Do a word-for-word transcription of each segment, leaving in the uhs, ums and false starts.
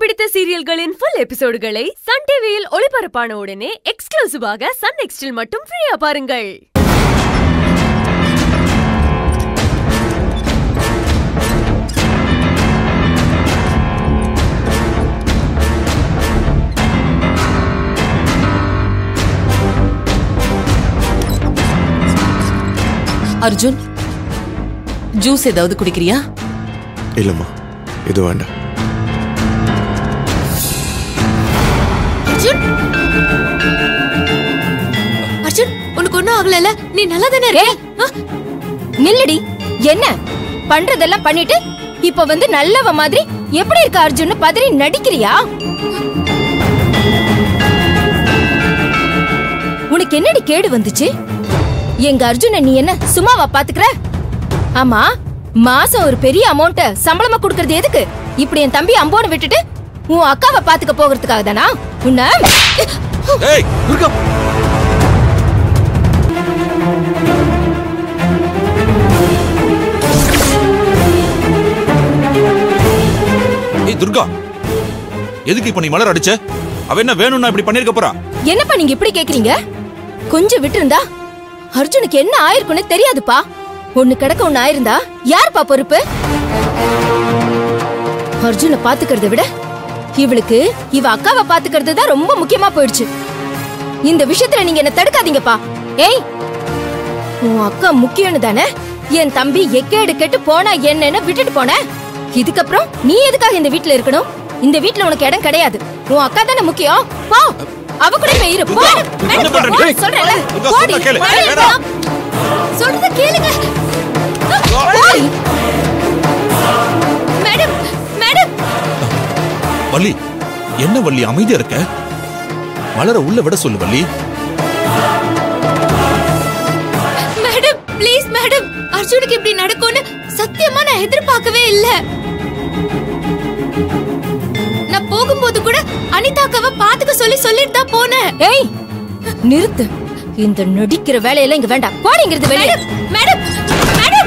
பிடித்த சீரியல்களின் full எபிசோடுகளை Sun டிவியில் ஒளிபரப்பான உடனே எக்ஸ்க்ளூசிவாக சன் நெக்ஸ்டில் மட்டும் ஃப்ரீயா பாருங்கள். அர்ஜுன், ஜூஸ் ஏதாவது குடிக்கிறியா? இல்லம்மா, இது வேண்டாம். அர்ஜுன், அர்ஜுன், உனக்கு ஒண்ணும் ஆகல? நீ நல்லா தானே இருக்க? நில்லடி. என்ன பண்றதெல்லாம் பண்ணிட்டு இப்ப வந்து நல்லவ மாதிரி எப்படி இருக்க அர்ஜுன் பதறி நடிக்கிறியா? உனக்கு என்னடி கேடு வந்துச்சு? எங்க அர்ஜுன நீ என்ன சும்மாவா பாத்துக்கற? ஆமா, மாசம் ஒரு பெரிய அமௌண்ட் சம்பளமா குடுக்கறது எதுக்கு? இப்படி என் தம்பி அம்போன விட்டுட்டு உன் அக்காவை பாத்துக்க போகிறதுக்காக தானா? உன்ன ஏய் துர்கா, ஏய் துர்கா, எதுக்கு இப்ப நீ மலர் அடிச்ச? அவ என்ன வேணும்னா இப்படி பண்ணிருக்க போறா? என்னப்பா நீங்க இப்படி கேக்குறீங்க? கொஞ்சம் விட்டு இருந்தா அர்ஜுனுக்கு என்ன ஆயிருக்குன்னு தெரியாதுப்பா. ஒண்ணு கிடக்க ஒண்ணு ஆயிருந்தா யாருப்பா பொறுப்பு? அர்ஜுனை பாத்துக்கிறத விட இவளுக்கு இவ அக்காவை பாத்துக்கிறது தான் ரொம்ப முக்கியமா போயிடுச்சு. இந்த விஷயத்துல நீங்க என்ன தடுக்காதீங்கப்பா. ஏய், உன் அக்கா முக்கியம்னு தானே என் தம்பி எக்கேடு கெட்டு போனா என்னன்னு விட்டுட்டு போன. இதுக்கப்புறம் நீ எதுக்காக இந்த வீட்டுல இருக்கணும்? இந்த வீட்டுல உனக்கு இடம் கிடையாது. உன் அக்கா தானே முக்கியம். போ, அவ கூட போய் இரு. போ. சொல்றேன்ல, போடி. சொல்றத கேளுங்க. Madam, madam. வள்ளி, என்ன வள்ளி அமைதியா இருக்க? மலர உள்ள விட சொல்லு வள்ளி. Madam, please madam. அர்ஜுனுக்கு இப்படி நடக்கும்னு சத்தியமா நான் எதிர்பார்க்கவே இல்ல. நான் போகும்போது கூட அனிதாக்காவை பாத்துக்க சொல்லி சொல்லிட்டு தான் போனேன். ஏய், நிறுத்து. இந்த நடிக்கிற வேலையெல்லாம் இங்க வேண்டாம். போடிங்கிறது வெளியே. Madam, madam.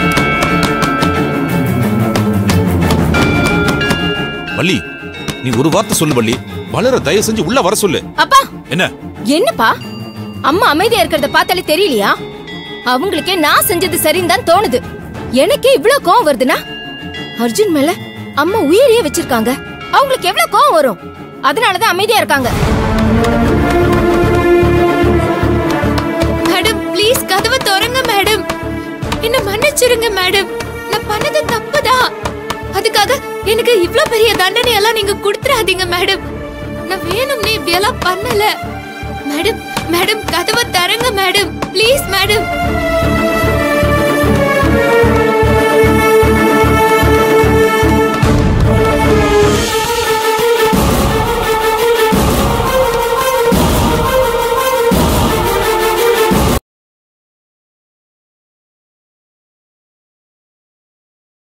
வள்ளி, நீ ஒரு வார்த்தை சொல்லு வள்ளி. மலர தயவு செஞ்சு உள்ள வர சொல்லு. அப்பா, என்ன என்னப்பா? அம்மா அமைதியா இருக்கிறத பார்த்தாலே தெரியலையா? அவங்களுக்கே நான் செஞ்சது சரின்னு தான் தோணுது. எனக்கே இவ்வளவு கோவம் வருதுன்னா அர்ஜுன் மேல அம்மா உயிரையே வச்சிருக்காங்க. அவங்களுக்கு எவ்வளவு கோவம் வரும்? அதனாலதான் அமைதியா இருக்காங்க. மேடம், ப்ளீஸ் கதவை திறங்க மேடம். என்ன மன்னிச்சிருங்க மேடம். நான் பண்ணது தப்புதான். அதுக்காக எனக்கு இவ்ளோ பெரிய தண்டனை எல்லாம் நீங்க கொடுத்துறாதீங்க மேடம். நான் வேணும்னே இப்படி எல்லாம் பண்ணல மேடம். மேடம், கதவை திறங்க மேடம். Please madam.